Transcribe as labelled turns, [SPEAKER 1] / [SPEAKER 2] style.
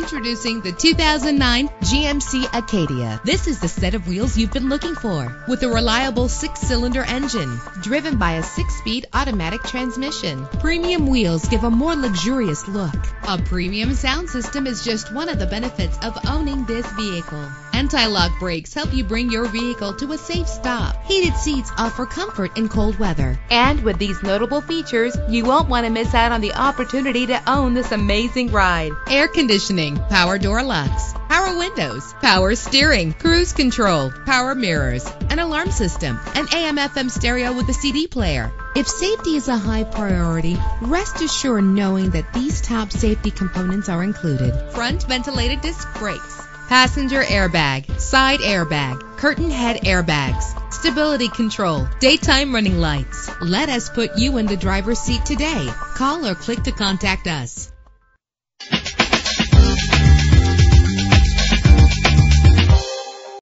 [SPEAKER 1] Introducing the 2009 GMC Acadia. This is the set of wheels you've been looking for, with a reliable 6-cylinder engine driven by a 6-speed automatic transmission. Premium wheels give a more luxurious look. A premium sound system is just one of the benefits of owning this vehicle. Anti-lock brakes help you bring your vehicle to a safe stop. Heated seats offer comfort in cold weather. And with these notable features, you won't want to miss out on the opportunity to own this amazing ride. Air conditioning, power door locks, power windows, power steering, cruise control, power mirrors, an alarm system, an AM/FM stereo with a CD player. If safety is a high priority, rest assured knowing that these top safety components are included. Front ventilated disc brakes, passenger airbag, side airbag, curtain head airbags, stability control, daytime running lights. Let us put you in the driver's seat today. Call or click to contact us.